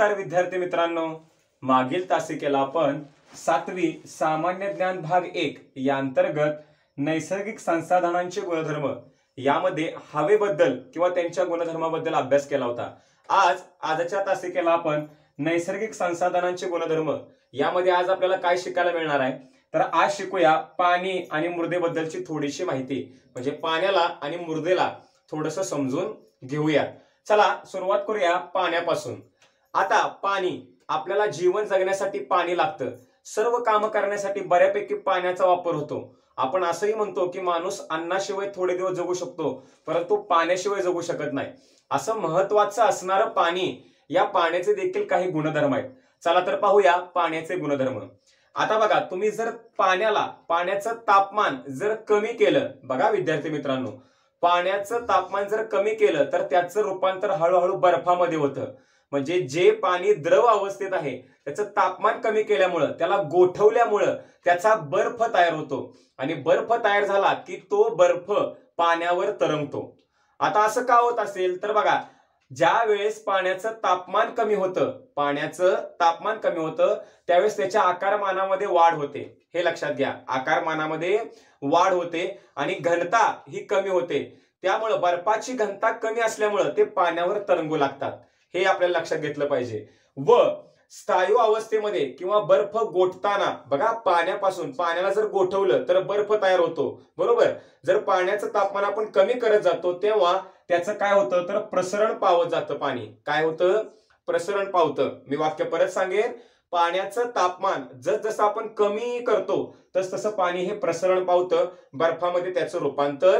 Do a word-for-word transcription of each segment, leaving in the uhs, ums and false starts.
नमस्कार विद्यार्थी मित्रांनो, मागील तासिकेला आपण सातवी सामान्य ज्ञान भाग एक या अंतर्गत नैसर्गिक संसाधनांचे गुणधर्म यामध्ये हवेबद्दल किंवा त्यांच्या गुणधर्माबद्दल अभ्यास केला होता। आज आजच्या तासिकेला आपण नैसर्गिक संसाधनांचे गुणधर्म यामध्ये आज आपल्याला काय शिकायला मिळणार आहे, तर आज शिकूया पाणी आणि मृदेबद्दलची थोडीशी माहिती, म्हणजे पाण्याला आणि मृदेला थोडंसं समजून घेऊया। चला सुरुवात करूया पाण्यापासून। आता पाणी, आपल्याला जीवन जगण्यासाठी पाणी लागतं, सर्व काम करण्यासाठी बऱ्यापैकी पाण्याचा वापर होतो। आपण असंही म्हणतो की माणूस अन्नाशिवाय थोडे दिवस जगू शकतो, परंतु पाण्याशिवाय जगू शकत नाही। असं महत्त्वाचं असणारं पाणी, या पाण्याचे देखील काही गुणधर्म आहेत। चला तर पाहूया पाण्याचे गुणधर्म। आता बघा, तुम्ही जर पाण्याला पाण्याचं तापमान जर कमी केलं, बघा विद्यार्थी मित्रांनो, पाण्याचं तापमान जर कमी केलं तर त्याचं रूपांतर हळूहळू बर्फामध्ये होतं। म्हणजे जे पाणी द्रव अवस्थेत आहे त्याचं तापमान कमी केल्यामुळे, त्याला गोठवल्यामुळे त्याचा बर्फ तयार होतो आणि बर्फ तयार झाला की तो बर्फ पाण्यावर तरंगतो। आता असं का होत असेल, तर बघा, ज्या वेळेस पाण्याचं तापमान कमी होतं पाण्याचं तापमान कमी होतं त्यावेळेस त्याच्या आकारमानामध्ये वाढ होते। हे लक्षात घ्या, आकारमानामध्ये वाढ होते आणि घनता ही कमी होते। त्यामुळे बर्फाची घनता कमी असल्यामुळे ते पाण्यावर तरंगू लागतात, हे आपल्याला लक्षात घेतलं पाहिजे। व स्थायू अवस्थेमध्ये किंवा बर्फ गोठताना बघा, पाण्यापासून पाण्याला जर गोठवलं तर बर्फ तयार होतो, बरोबर। जर पाण्याचं तापमान आपण कमी करत जातो तेव्हा त्याचं काय होतं, तर प्रसरण पावत जातं पाणी। काय होतं, प्रसरण पावतं। मी वाक्य परत सांगेन, पाण्याचं तापमान जस जसं आपण कमी करतो तस तसं पाणी हे प्रसरण पावतं, बर्फामध्ये त्याचं रूपांतर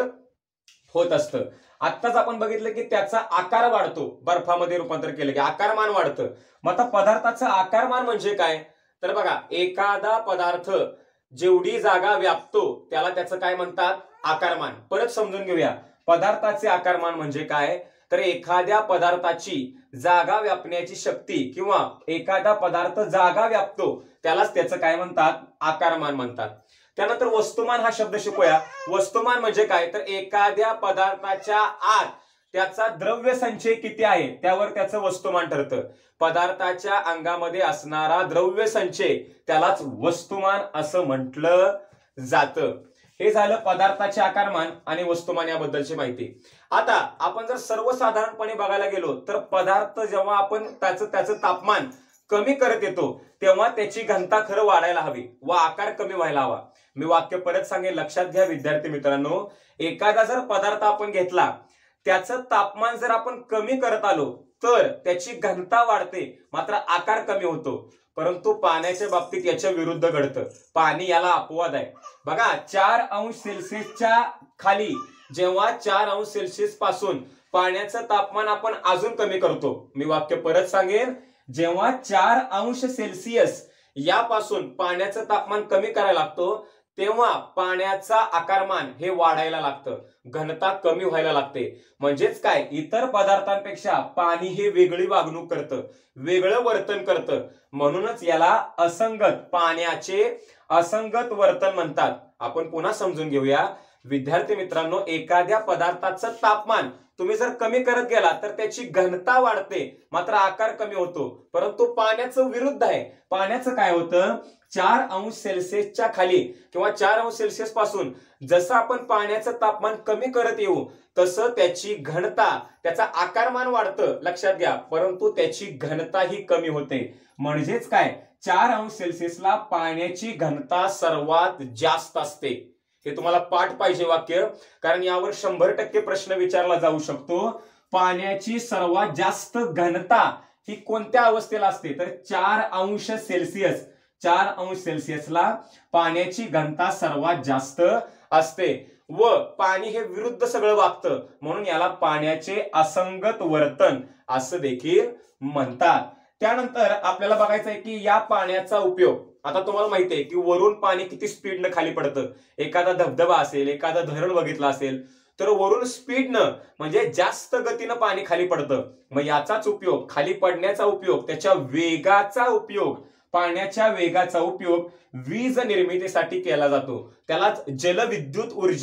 होत असतं। आत्ताच आपण बघितलं की त्याचा आकार वाढतो, बर्फामध्ये रूपांतर केलं की आकारमान वाढतं। मग आता पदार्थाचं आकारमान म्हणजे काय, तर बघा, एखादा पदार्थ जेवढी जागा व्यापतो त्याला त्याचं काय म्हणतात, आकारमान। परत समजून घेऊया, पदार्थाचे आकारमान म्हणजे काय, तर एखाद्या पदार्थाची जागा व्यापण्याची शक्ती किंवा एखादा पदार्थ जागा व्यापतो त्यालाच त्याचं काय म्हणतात, आकारमान म्हणतात। त्यानंतर वस्तुमान हा शब्द शिकूया। वस्तुमान म्हणजे काय, तर एखाद्या पदार्थाच्या आत त्याचा द्रव्य संचय किती आहे त्यावर त्याचं वस्तुमान ठरतं। पदार्थाच्या अंगामध्ये असणारा द्रव्य संचय त्यालाच वस्तुमान असं म्हटलं जातं। हे झालं पदार्थाचे आकारमान आणि वस्तुमान याबद्दलची माहिती। आता आपण जर सर्वसाधारणपणे बघायला गेलो तर पदार्थ जेव्हा आपण त्याचं त्याचं तापमान कमी करत येतो तेव्हा त्याची घनता खरं वाढायला हवी व आकार कमी व्हायला हवा। मी वाक्य परत सांगेन, लक्षात घ्या विद्यार्थी मित्रांनो, एखादा जर पदार्थ आपण घेतला त्याचं तापमान जर आपण कमी करत आलो तर त्याची घनता वाढते, मात्र आकार कमी होतो। परंतु पाण्याच्या बाबतीत याच्या विरुद्ध घडतं। पाणी याला अपवाद आहे। बघा, चार अंश सेल्सिअसच्या खाली जेव्हा चार अंश सेल्सिअस पासून पाण्याचं तापमान आपण अजून कमी करतो, मी वाक्य परत सांगेन, जेव्हा चार अंश सेल्सिअस यापासून पाण्याचं तापमान कमी करायला लागतो तेव्हा पाण्याचा आकारमान हे वाढायला लागतं, घनता कमी व्हायला लागते। म्हणजेच काय, इतर पदार्थांपेक्षा पाणी हे वेगळी वागणूक करतं, वेगळं वर्तन करतं, म्हणूनच याला असंगत पाण्याचे असंगत वर्तन म्हणतात। आपण पुन्हा समजून घेऊया विद्यार्थी मित्रांनो, एखाद्या पदार्थाचं तापमान तुम्ही जर कमी करत गेला तर त्याची घनता वाढते, मात्र आकार कमी होतो। परंतु पाण्याचं विरुद्ध आहे। पाण्याचं काय होतं, चार अंश सेल्सिअसच्या खाली किंवा चार अंश सेल्सिअस पासून जसं आपण पाण्याचं तापमान कमी करत येऊ तसं त्याची घनता, त्याचा आकारमान वाढतं, लक्षात घ्या, परंतु त्याची घनता ही कमी होते। म्हणजेच काय, चार अंश सेल्सिअसला पाण्याची घनता सर्वात जास्त असते। हे तुम्हाला पाठ पाहिजे वाक्य, कारण यावर शंभर टक्के प्रश्न विचारला जाऊ शकतो। पाण्याची सर्वात जास्त घनता ही कोणत्या अवस्थेला असते, तर चार अंश सेल्सिअस चार अंश सेल्सिअसला पाण्याची घनता सर्वात जास्त असते व पाणी हे विरुद्ध सगळं वागतं, म्हणून याला पाण्याचे असंगत वर्तन असं देखील म्हणतात। त्यानंतर आपल्याला बघायचं आहे की या पाण्याचा उपयोग, आता तुम्हाला माहिती आहे की वरून पाणी किती स्पीडनं खाली पडतं। एखादा धबधबा असेल, एखादा धरण बघितलं असेल तर वरून स्पीडनं म्हणजे जास्त गतीनं पाणी खाली पडतं। मग याचाच उपयोग, खाली पडण्याचा उपयोग, त्याच्या वेगाचा उपयोग, पाण्याच्या वेगाचा उपयोग वीज निर्मितीसाठी केला जातो, त्यालाच जलविद्युत ऊर्जा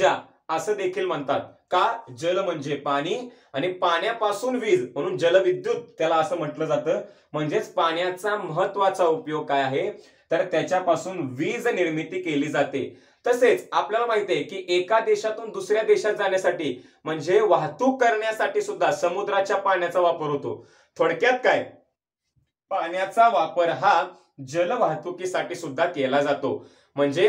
असं देखील म्हणतात. का? जल म्हणजे पाणी आणि पाण्यापासून वीज म्हणून जलविद्युत त्याला असं म्हटलं जातं. म्हणजेच पाण्याचा महत्वाचा उपयोग काय आहे तर त्याच्यापासून वीज निर्मिती केली जाते. तसेच आपल्याला माहिती आहे की एका देशातून दुसऱ्या देशात जाण्यासाठी म्हणजे वाहतूक करण्यासाठी सुद्धा समुद्राच्या पाण्याचा वापर होतो. थोडक्यात काय, पाण्याचा वापर हा जल वाहतुकीसाठी सुद्धा केला जातो. म्हणजे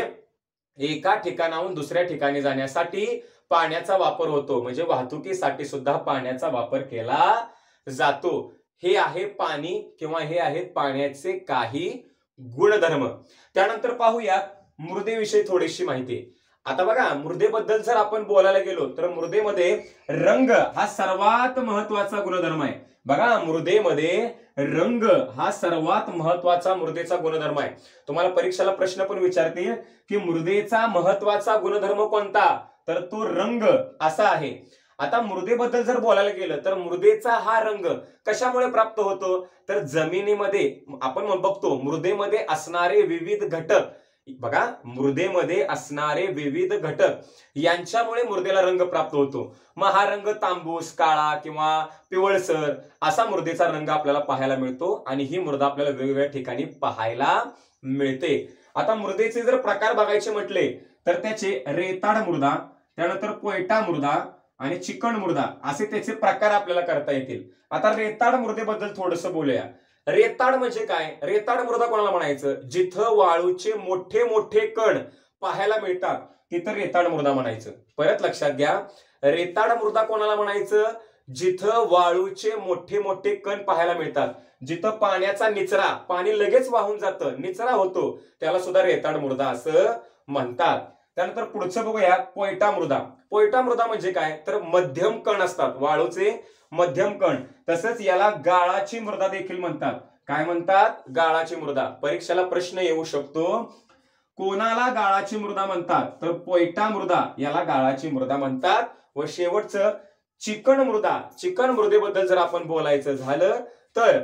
एका ठिकाणाहून दुसऱ्या ठिकाणी जाण्यासाठी पाण्याचा वापर होतो. म्हणजे वाहतुकीसाठी सुद्धा पाण्याचा वापर केला जातो. हे आहे पाणी किंवा हे आहेत पाण्याचे काही गुणधर्म. त्यानंतर पाहूया मृदेविषयी थोडीशी माहिती. आता बघा, मृदेबद्दल जर आपण बोलायला गेलो तर मृदेमध्ये रंग हा सर्वात महत्वाचा गुणधर्म आहे. बघा, मृदेमध्ये रंग हा सर्वात महत्वाचा मृदेचा गुणधर्म आहे. तुम्हाला परीक्षेला प्रश्न पण विचारतील की मृदेचा महत्वाचा गुणधर्म कोणता, तर तो रंग असा आहे. आता मृदेबद्दल जर बोलायला गेलं तर मृदेचा हा रंग कशामुळे प्राप्त होतो, तर जमिनीमध्ये आपण बघतो मृदेमध्ये असणारे विविध घटक, बघा मृदेमध्ये असणारे विविध घटक यांच्यामुळे मृदेला रंग प्राप्त होतो. मग हा रंग तांबूस, काळा किंवा पिवळसर असा मृदेचा रंग आपल्याला पाहायला मिळतो आणि ही मृदा आपल्याला वेगवेगळ्या ठिकाणी पाहायला मिळते. आता मृदेचे जर प्रकार बघायचे म्हटले तर त्याचे रेताड मृदा, त्यानंतर पोयटा मृदा आणि चिकण मृदा असे त्याचे प्रकार आपल्याला करता येतील. आता रेताड मृदेबद्दल थोडंसं बोलूया. रेताड म्हणजे काय? रेताड मृदा कोणाला म्हणायचं? जिथं वाळूचे मोठे मोठे कण पाहायला मिळतात तिथं रेताड मृदा म्हणायचं. परत लक्षात घ्या, रेताड मृदा कोणाला म्हणायचं? जिथं वाळूचे मोठे मोठे कण पाहायला मिळतात, जिथं पाण्याचा निचरा, पाणी लगेच वाहून जातं, निचरा होतो, त्याला सुद्धा रेताड मृदा असं म्हणतात. त्यानंतर पुढचं बघूया, पोयटा मृदा. पोयटा मृदा म्हणजे काय, तर मध्यम कण असतात, वाळूचे मध्यम कण. तसंच याला गाळाची मृदा देखील म्हणतात. काय म्हणतात? गाळाची मृदा. परीक्षेला प्रश्न येऊ शकतो, कोणाला गाळाची मृदा म्हणतात, तर पोयटा मृदा याला गाळाची मृदा म्हणतात. व शेवटचं चिकण मृदा. चिकण मृदेबद्दल जर आपण बोलायचं झालं तर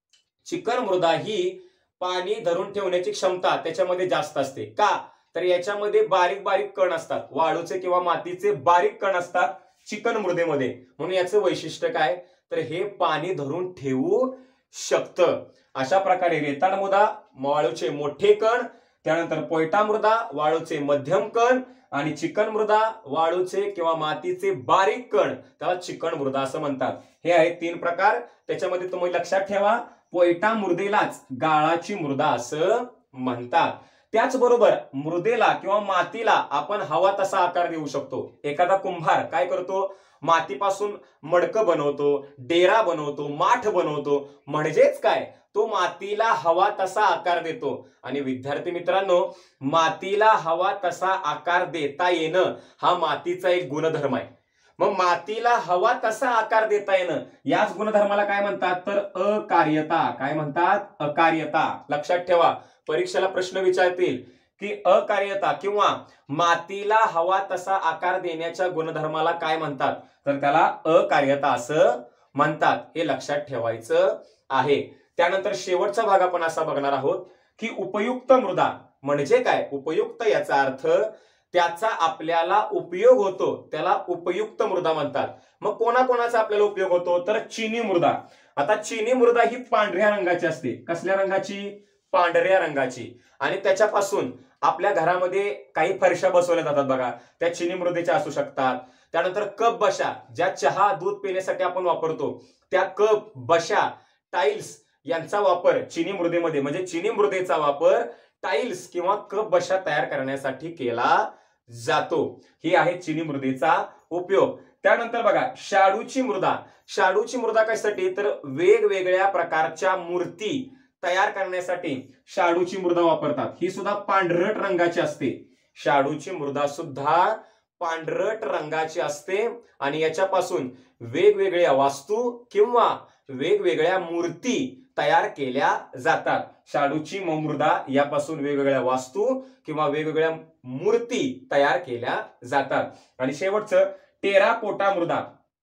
चिकण मृदा ही पाणी धरून ठेवण्याची क्षमता त्याच्यामध्ये जास्त असते. का? तर याच्यामध्ये बारीक बारीक कण असतात, वाळूचे किंवा मातीचे बारीक कण असतात चिकण मृदेमध्ये. म्हणून याचं वैशिष्ट्य काय, तर हे पाणी धरून ठेवू शकतं. अशा प्रकारे रेताड मृदा वाळूचे मोठे कण, त्यानंतर पोयटा मृदा वाळूचे मध्यम कण आणि चिकण मृदा वाळूचे किंवा मातीचे बारीक कण, त्याला चिकण मृदा असं म्हणतात. हे आहेत तीन प्रकार. त्याच्यामध्ये तुम्ही लक्षात ठेवा, पोयटा मृदेलाच गाळाची मृदा असं म्हणतात. त्याचबरोबर मृदेला किंवा मातीला आपण हवा तसा आकार देऊ शकतो. एखादा कुंभार काय करतो, मातीपासून मडकं बनवतो, डेरा बनवतो, माठ बनवतो. म्हणजेच काय, तो मातीला हवा तसा आकार देतो. आणि विद्यार्थी मित्रांनो, मातीला हवा तसा आकार देता येणं हा मातीचा एक गुणधर्म आहे. मग मातीला हवा तसा आकार देता येणं याच गुणधर्माला काय म्हणतात, तर अकार्यता. काय म्हणतात? अकार्यता. लक्षात ठेवा, परीक्षेला प्रश्न विचारतील की अकार्यता किंवा मातीला हवा तसा आकार देण्याच्या गुणधर्माला काय म्हणतात, तर त्याला अकार्यता असं म्हणतात. हे लक्षात ठेवायचं आहे. त्यानंतर शेवटचा भाग आपण असा बघणार आहोत की उपयुक्त मृदा म्हणजे काय. उपयुक्त याचा अर्थ त्याचा आपल्याला उपयोग होतो, त्याला उपयुक्त मृदा म्हणतात. मग कोणाकोणाचा आपल्याला उपयोग होतो, तर चिनी मृदा. आता चिनी मृदा ही पांढऱ्या रंगाची असते. कसल्या रंगाची? पांढऱ्या रंगाची. आणि त्याच्यापासून आपल्या घरामध्ये काही फरशा बसवल्या जातात बघा, त्या चिनी मृदेच्या असू शकतात. त्यानंतर कप बशा, ज्या चहा दूध पिण्यासाठी आपण वापरतो, त्या कप बशा, टाइल्स यांचा वापर चिनी मृदेमध्ये म्हणजे चिनी मृदेचा वापर टाइल्स किंवा कप बशा तयार करण्यासाठी केला जातो. ही आहे चिनी मृदेचा उपयोग. त्यानंतर बघा, शाडूची मृदा. शाडूची मृदा कशासाठी, तर वेगवेगळ्या प्रकारच्या मूर्ती तयार करण्यासाठी शाडूची मृदा वापरतात. ही सुद्धा पांढरट रंगाची असते. शाडूची मृदा सुद्धा पांढरट रंगाची असते आणि याच्यापासून वेगवेगळ्या वास्तू किंवा वेगवेगळ्या मूर्ती तयार केल्या जातात. शाडूची मृदा यापासून वेगवेगळ्या वास्तू किंवा वेगवेगळ्या मूर्ती तयार केल्या जातात. आणि शेवटचं टेराकोटा मृदा.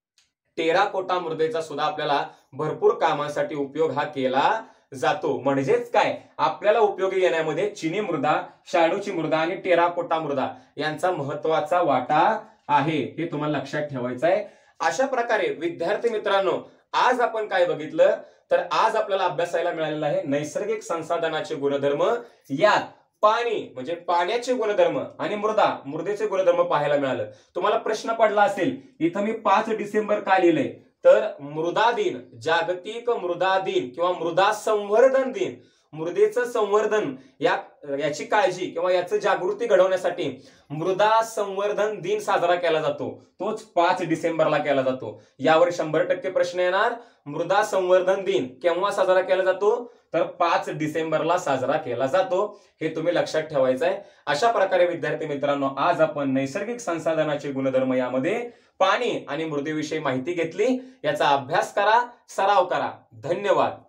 टेराकोटा मृदेचा सुद्धा आपल्याला भरपूर कामासाठी उपयोग हा केला जातो. म्हणजेच काय, आपल्याला उपयोगी येण्यामध्ये चिनी मृदा, शाडूची मृदा आणि टेराकोटा मृदा यांचा महत्वाचा वाटा आहे हे तुम्हाला लक्षात ठेवायचं आहे. अशा प्रकारे विद्यार्थी मित्रांनो आज आपण काय बघितलं तर आज आपल्याला अभ्यासायला मिळालेलं आहे नैसर्गिक संसाधनाचे गुणधर्म. यात पाणी म्हणजे पाण्याचे गुणधर्म आणि मृदा मृदेचे गुणधर्म पाहायला मिळालं. तुम्हाला प्रश्न पडला असेल इथं मी पाच डिसेंबर का लिहिलंय तर मृदा दिन, जागतिक मृदा दिन किंवा मृदा संवर्धन दिन, मृदेचं संवर्धन या याची काळजी किंवा याचं जागृती घडवण्यासाठी मृदा संवर्धन दिन साजरा केला जातो. तोच पाच डिसेंबरला केला जातो. यावर शंभर टक्के प्रश्न येणार. मृदा संवर्धन दिन केव्हा साजरा केला जातो तर पाच डिसेंबरला साजरा केला जातो. हे तुम्ही लक्षात ठेवायचं आहे. अशा प्रकारे विद्यार्थी मित्रांनो आज आपण नैसर्गिक संसाधनाचे गुणधर्म यामध्ये पाणी आणि मृदेविषयी माहिती घेतली. याचा अभ्यास करा, सराव करा. धन्यवाद.